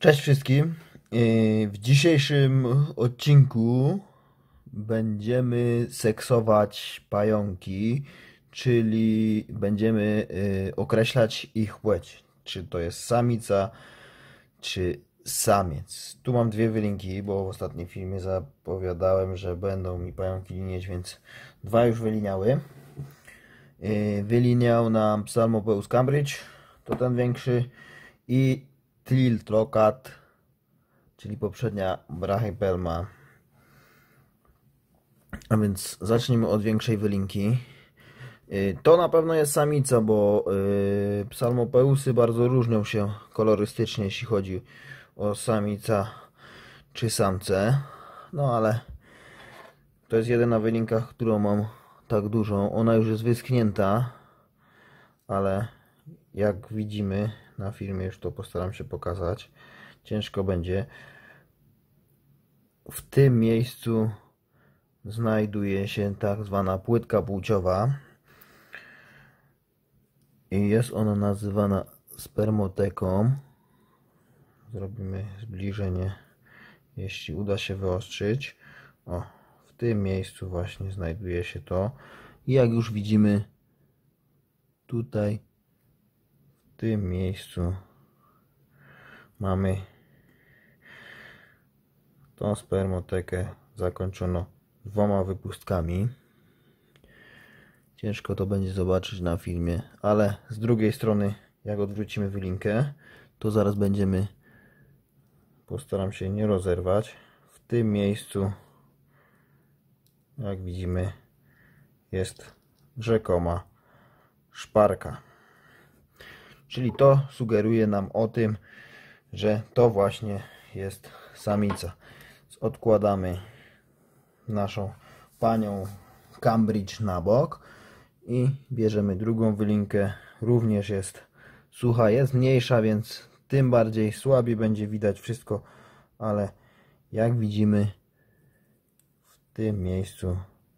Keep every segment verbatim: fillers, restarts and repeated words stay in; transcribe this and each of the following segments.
Cześć wszystkim. Yy, W dzisiejszym odcinku będziemy seksować pająki, czyli będziemy yy, określać ich płeć. Czy to jest samica, czy samiec. Tu mam dwie wylinki, bo w ostatnim filmie zapowiadałem, że będą mi pająki linieć, więc dwa już wyliniały. Yy, Wyliniał nam Psalmopoeus cambridge, to ten większy, i Triltrocat, czyli poprzednia Brachypelma. A więc zacznijmy od większej wylinki. To na pewno jest samica, bo psalmopeusy bardzo różnią się kolorystycznie, jeśli chodzi o samica czy samce. No ale to jest jedyna wylinka, którą mam tak dużą. Ona już jest wyschnięta, ale jak widzimy na filmie, już to postaram się pokazać, ciężko będzie. W tym miejscu znajduje się tak zwana płytka płciowa i jest ona nazywana spermoteką. Zrobimy zbliżenie, jeśli uda się wyostrzyć. O, w tym miejscu właśnie znajduje się to. I jak już widzimy, tutaj w tym miejscu mamy tą spermotekę zakończono dwoma wypustkami. Ciężko to będzie zobaczyć na filmie, ale z drugiej strony, jak odwrócimy wylinkę, to zaraz będziemy, postaram się nie rozerwać, w tym miejscu, jak widzimy, jest rzekoma szparka. Czyli to sugeruje nam o tym, że to właśnie jest samica. Odkładamy naszą panią Cambridge na bok i bierzemy drugą wylinkę. Również jest sucha, jest mniejsza, więc tym bardziej słabiej będzie widać wszystko, ale jak widzimy, w tym miejscu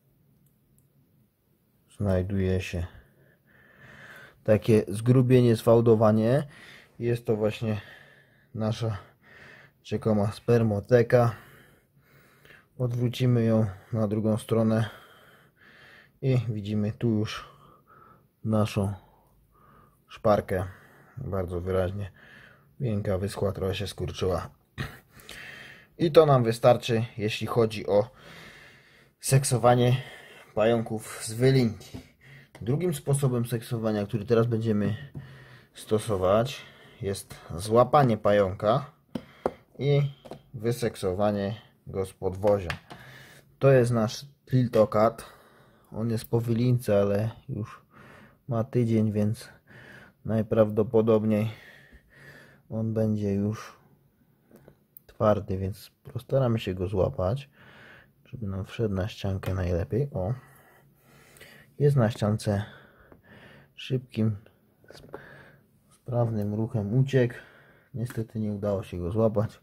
znajduje się takie zgrubienie, sfałdowanie. Jest to właśnie nasza rzekoma spermoteka. Odwrócimy ją na drugą stronę i widzimy tu już naszą szparkę bardzo wyraźnie. Wylinka wyschła, trochę się skurczyła. I to nam wystarczy, jeśli chodzi o seksowanie pająków z wylinki. Drugim sposobem seksowania, który teraz będziemy stosować, jest złapanie pająka i wyseksowanie go z podwozia. To jest nasz Triltrocat. On jest po wylince, ale już ma tydzień, więc najprawdopodobniej on będzie już twardy, więc postaramy się go złapać, żeby nam wszedł na ściankę najlepiej. O, jest na ściance, szybkim, sprawnym ruchem uciekł. Niestety nie udało się go złapać.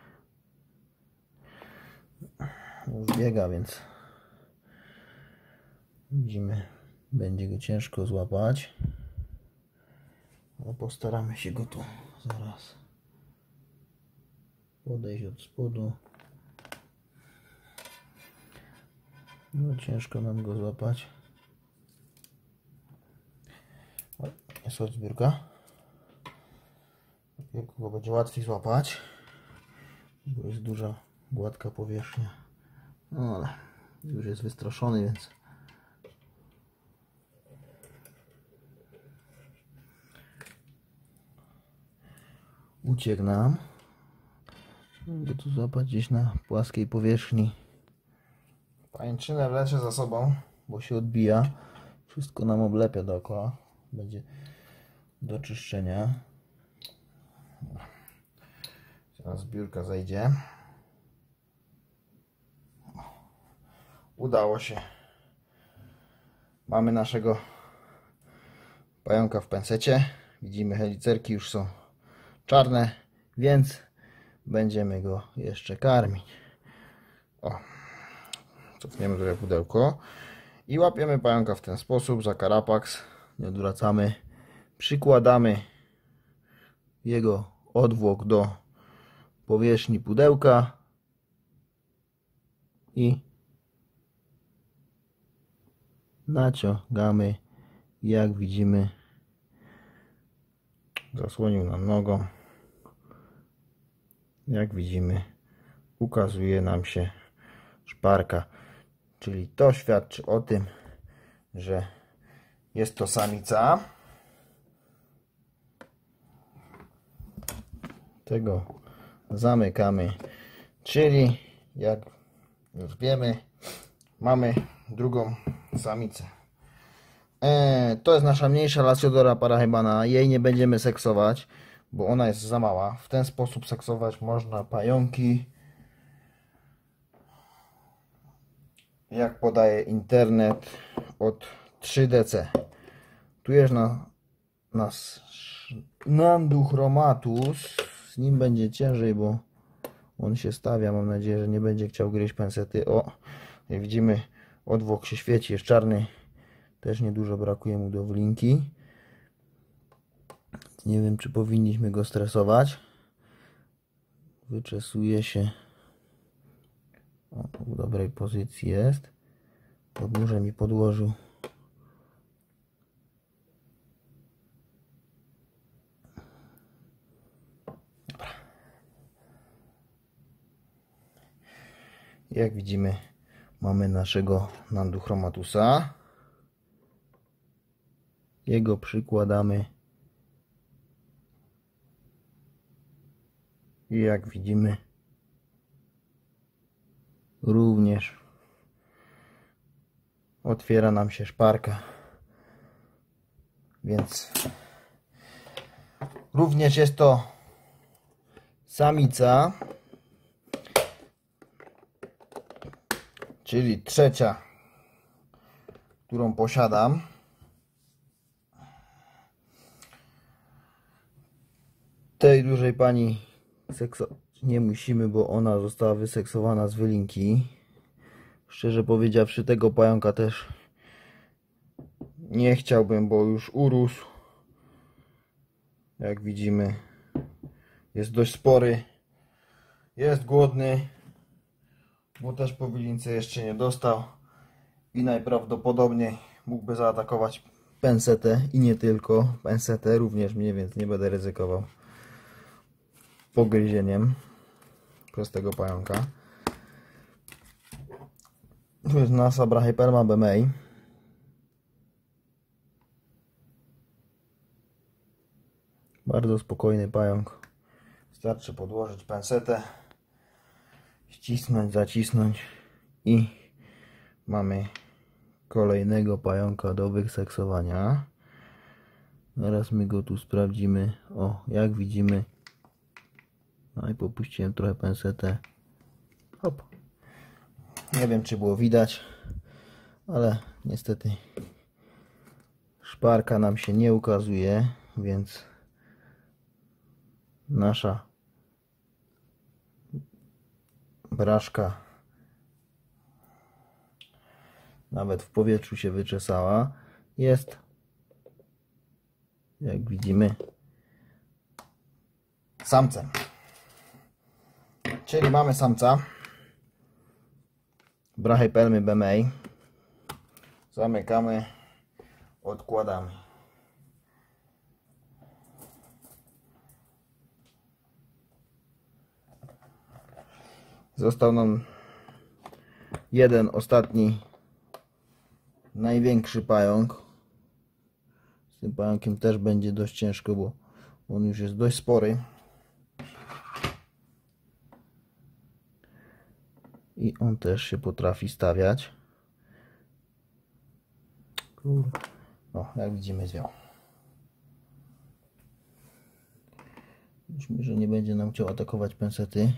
Już biega, więc widzimy, będzie go ciężko złapać. Ale postaramy się go tu zaraz podejść od spodu. No ciężko nam go złapać. O, jest odbiórka. Go będzie łatwiej złapać, bo jest duża, gładka powierzchnia. No ale już jest wystraszony, więc uciekł nam. Mogę tu złapać gdzieś na płaskiej powierzchni. Pajęczynę wleczę za sobą, bo się odbija. Wszystko nam oblepia dookoła. Będzie do czyszczenia. Teraz zbiórka zejdzie. Udało się. Mamy naszego pająka w pensecie. Widzimy, helicerki już są czarne, więc będziemy go jeszcze karmić. O, cofniemy tutaj pudełko i łapiemy pająka w ten sposób za karapax. Nie odwracamy. Przykładamy jego odwłok do powierzchni pudełka i naciągamy. Jak widzimy, zasłonił nam nogą. Jak widzimy, ukazuje nam się szparka, czyli to świadczy o tym, że jest to samica. Tego zamykamy, czyli jak już wiemy, mamy drugą samicę. E, to jest nasza mniejsza Lasiodora parahybana. Jej nie będziemy seksować, bo ona jest za mała. W ten sposób seksować można pająki, jak podaje internet, od trzy D C. Tu jest na nas Nandrochromatus. Z nim będzie ciężej, bo on się stawia. Mam nadzieję, że nie będzie chciał gryźć pensety. O, jak widzimy, odwłok się świeci, jest czarny. Też niedużo brakuje mu do wlinki. Nie wiem, czy powinniśmy go stresować. Wyczesuje się. O, w dobrej pozycji jest. Podnóżę mi podłożył. Dobra. Jak widzimy, mamy naszego Nandrochromatusa. Jego przykładamy. I jak widzimy, również otwiera nam się szparka, więc również jest to samica, czyli trzecia, którą posiadam. Tej dużej pani seksować nie musimy, bo ona została wyseksowana z wylinki. Szczerze powiedziawszy, tego pająka też nie chciałbym, bo już urósł. Jak widzimy, jest dość spory. Jest głodny, bo też po wylince jeszcze nie dostał. I najprawdopodobniej mógłby zaatakować pensetę i nie tylko. Pensetę również mnie, więc nie będę ryzykował pogryzieniem prostego pająka. Tu jest nasza Brachypelma bemei. Bardzo spokojny pająk. Wystarczy podłożyć pensetę, ścisnąć, zacisnąć i mamy kolejnego pająka do wyseksowania. Teraz my go tu sprawdzimy. O, jak widzimy. No i popuściłem trochę pensetę. Hop. Nie wiem, czy było widać, ale niestety szparka nam się nie ukazuje, więc nasza braszka nawet w powietrzu się wyczesała. Jest, jak widzimy, samcem. Czyli mamy samca Brachypelmy bemei. Zamykamy, odkładamy. Został nam jeden ostatni, największy pająk. Z tym pająkiem też będzie dość ciężko, bo on już jest dość spory. I on też się potrafi stawiać. No, jak widzimy, zwiał. Myślę, że nie będzie nam chciał atakować pensety.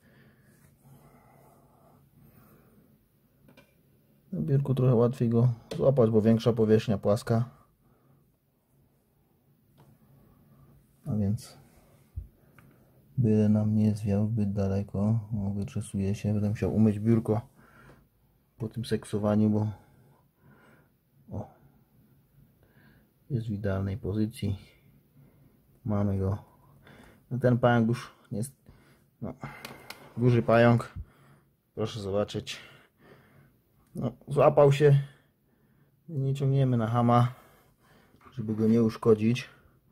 Na biurku trochę łatwiej go złapać, bo większa powierzchnia płaska. A więc byle nam nie zwiał zbyt daleko. O, wyczesuje się. Będę musiał umyć biurko po tym seksowaniu, bo o, jest w idealnej pozycji. Mamy go. No ten pająk już jest No, duży pająk, proszę zobaczyć. No, złapał się. Nie ciągniemy na hama, żeby go nie uszkodzić.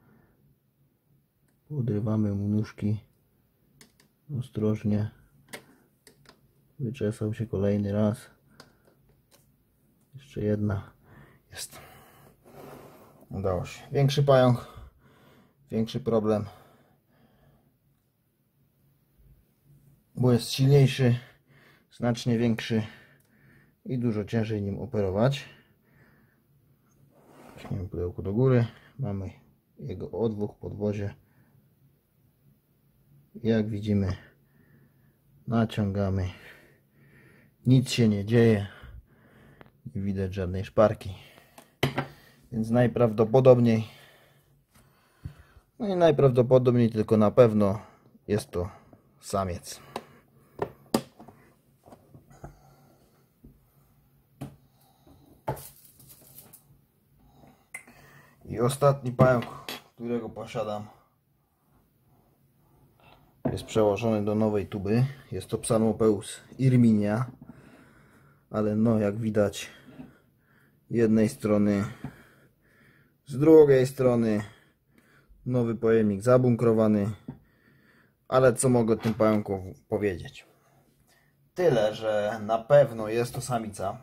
Podrywamy mu nóżki ostrożnie. Wyczesał się kolejny raz. Jeszcze jedna jest. Udało się. Większy pająk, większy problem, bo jest silniejszy, znacznie większy i dużo ciężej nim operować. Weźmiemy pudełko do góry. Mamy jego odwóg, podwozie. Jak widzimy, naciągamy. Nic się nie dzieje. Nie widać żadnej szparki. Więc najprawdopodobniej, no i najprawdopodobniej, tylko na pewno jest to samiec. I ostatni pająk, którego posiadam, jest przełożony do nowej tuby. Jest to Psalmopeus irminia, ale no jak widać, z jednej strony, z drugiej strony nowy pojemnik zabunkrowany. Ale co mogę o tym pająku powiedzieć? Tyle, że na pewno jest to samica,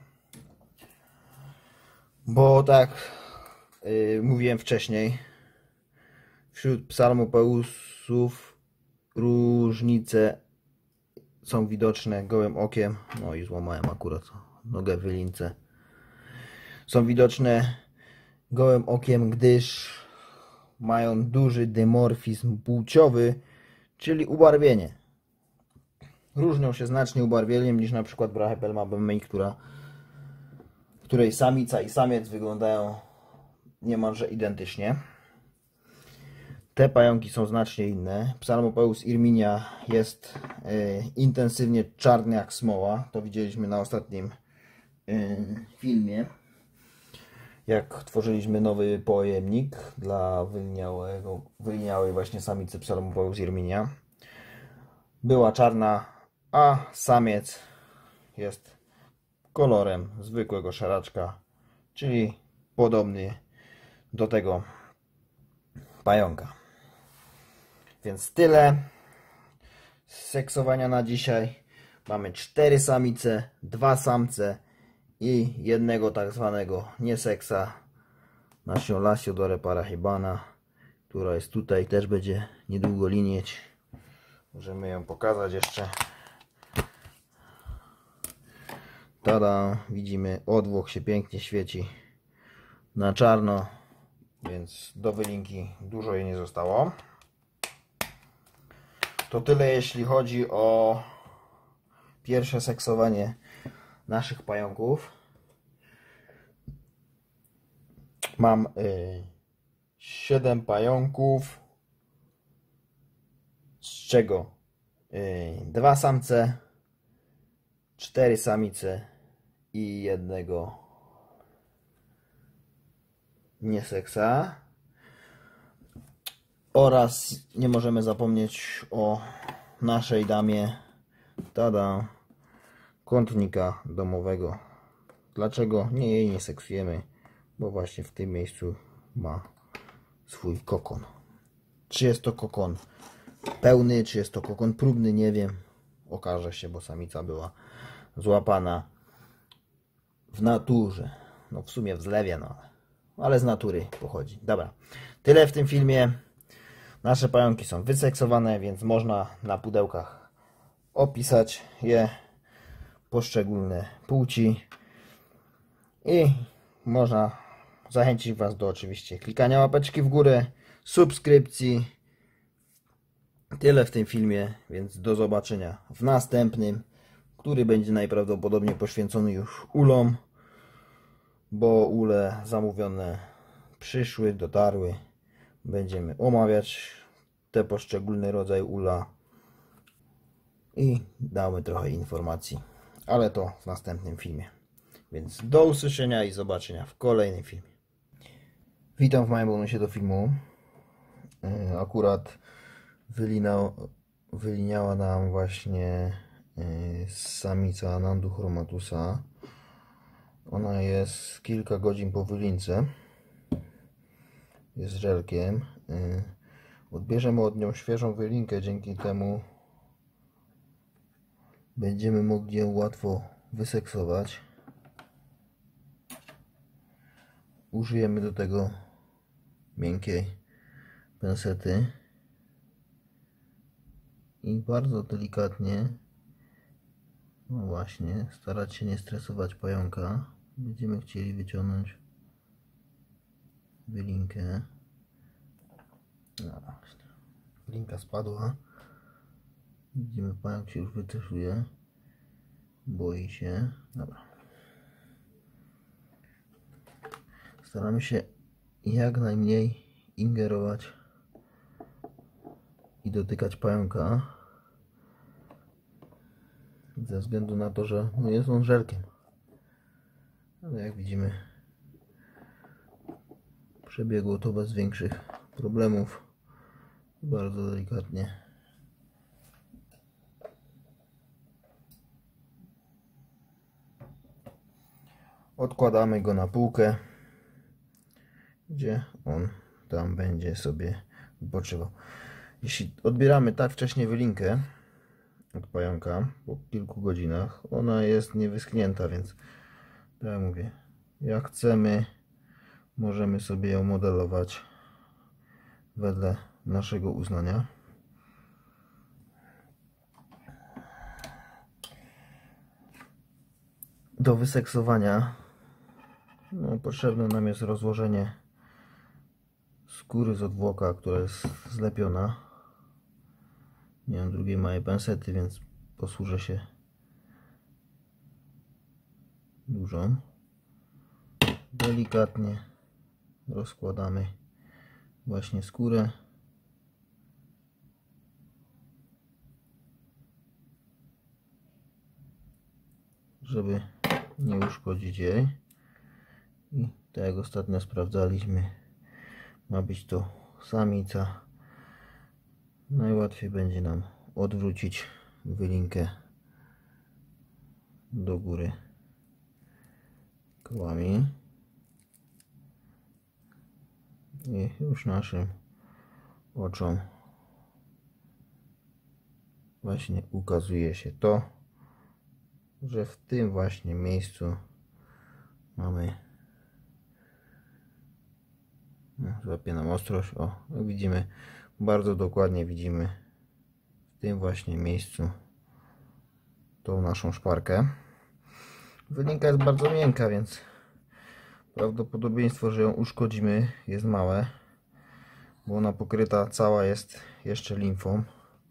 bo tak yy, mówiłem wcześniej, wśród psalmopeusów różnice są widoczne gołym okiem. No i złamałem akurat nogę w wylince. Są widoczne gołym okiem, gdyż mają duży dymorfizm płciowy, czyli ubarwienie. Różnią się znacznie ubarwieniem niż na przykład Brachypelma bemei, która, której samica i samiec wyglądają niemalże identycznie. Te pająki są znacznie inne. Psalmopeus irminia jest y, intensywnie czarny jak smoła. To widzieliśmy na ostatnim y, filmie, jak tworzyliśmy nowy pojemnik dla wyliniałego, wyliniałej właśnie samicy Psalmopeus irminia. Była czarna, a samiec jest kolorem zwykłego szaraczka, czyli podobny do tego pająka. Więc tyle z seksowania na dzisiaj. Mamy cztery samice, dwa samce i jednego tak zwanego nieseksa, naszą Lasiodorę parahybana, która jest tutaj, też będzie niedługo linieć. Możemy ją pokazać jeszcze. Tada, widzimy, odwłok się pięknie świeci na czarno, więc do wylinki dużo jej nie zostało. To tyle, jeśli chodzi o pierwsze seksowanie naszych pająków. Mam y, siedem pająków, z czego y, dwa samce, cztery samice i jednego nieseksa. Oraz nie możemy zapomnieć o naszej damie, tada, kątnika domowego. Dlaczego nie jej nie seksujemy? Bo właśnie w tym miejscu ma swój kokon. Czy jest to kokon pełny, czy jest to kokon próbny, nie wiem. Okaże się, bo samica była złapana w naturze. No w sumie w zlewie, no ale z natury pochodzi. Dobra, tyle w tym filmie. Nasze pająki są wyseksowane, więc można na pudełkach opisać je, poszczególne płci, i można zachęcić Was do oczywiście klikania łapeczki w górę, subskrypcji. Tyle w tym filmie, więc do zobaczenia w następnym, który będzie najprawdopodobniej poświęcony już ulom, bo ule zamówione przyszły, dotarły. Będziemy omawiać te poszczególne rodzaje ula i damy trochę informacji, ale to w następnym filmie. Więc do usłyszenia i zobaczenia w kolejnym filmie. Witam w małym bonusie do filmu. Akurat wylinał, wyliniała nam właśnie samica Anandu chromatusa. Ona jest kilka godzin po wylince. Jest żelkiem. Odbierzemy od nią świeżą wylinkę, dzięki temu będziemy mogli ją łatwo wyseksować. Użyjemy do tego miękkiej pensety i bardzo delikatnie, no właśnie, starać się nie stresować pająka. Będziemy chcieli wyciągnąć wylinkę. No właśnie, wylinka spadła. Widzimy, pająk się już wycofuje, boi się. Dobra. Staramy się jak najmniej ingerować i dotykać pająka, ze względu na to, że no jest on żelkiem. Ale jak widzimy, przebiegło to bez większych problemów. Bardzo delikatnie. Odkładamy go na półkę, gdzie on tam będzie sobie wypoczywał. Jeśli odbieramy tak wcześnie wylinkę od pająka, po kilku godzinach, ona jest niewyschnięta, więc tak jak mówię, jak chcemy, możemy sobie ją modelować wedle naszego uznania. Do wyseksowania no, potrzebne nam jest rozłożenie skóry z odwłoka, która jest zlepiona. Nie mam drugiej małej pensety, więc posłużę się dużą. Delikatnie rozkładamy właśnie skórę. Żeby nie uszkodzić jej. I tak jak ostatnio sprawdzaliśmy, ma być to samica. Najłatwiej będzie nam odwrócić wylinkę do góry kołami i już naszym oczom właśnie ukazuje się to, że w tym właśnie miejscu mamy, no, złapie nam ostrość. O, jak widzimy, bardzo dokładnie widzimy w tym właśnie miejscu tą naszą szparkę. Wylinka jest bardzo miękka, więc prawdopodobieństwo, że ją uszkodzimy, jest małe, bo ona pokryta cała jest jeszcze limfą,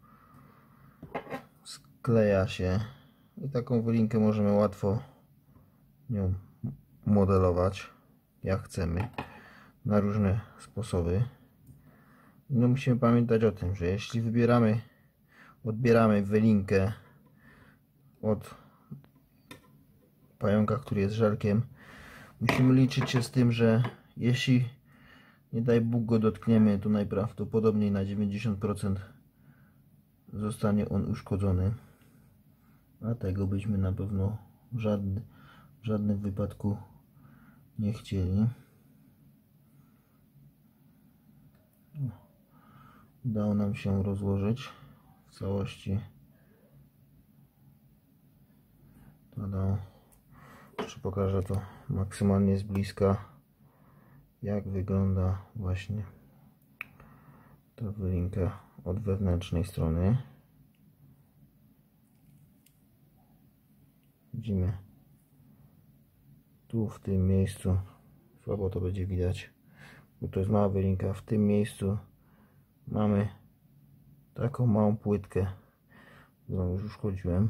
skleja się i taką wylinkę możemy łatwo nią modelować jak chcemy, na różne sposoby. No musimy pamiętać o tym, że jeśli wybieramy, odbieramy wylinkę od pająka, który jest żelkiem, musimy liczyć się z tym, że jeśli nie daj Bóg go dotkniemy, to najprawdopodobniej na dziewięćdziesiąt procent zostanie on uszkodzony, a tego byśmy na pewno w żadnym, w żadnym wypadku nie chcieli. Udało nam się rozłożyć w całości. Tada. Jeszcze pokażę to maksymalnie z bliska, jak wygląda właśnie ta wylinka od wewnętrznej strony. Widzimy tu w tym miejscu, słabo to będzie widać, bo to jest mała wylinka. W tym miejscu mamy taką małą płytkę, którą już uszkodziłem.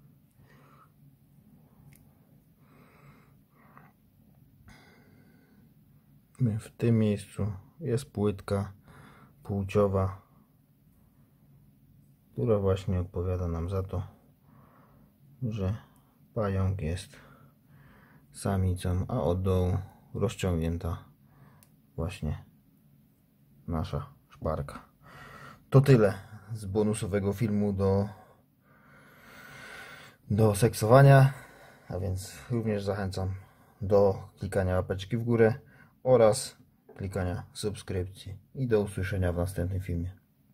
W tym miejscu jest płytka płciowa, która właśnie odpowiada nam za to, że pająk jest samicą, a od dołu rozciągnięta właśnie nasza szparka. To tyle z bonusowego filmu do, do seksowania, a więc również zachęcam do klikania łapeczki w górę oraz klikania subskrypcji i do usłyszenia w następnym filmie.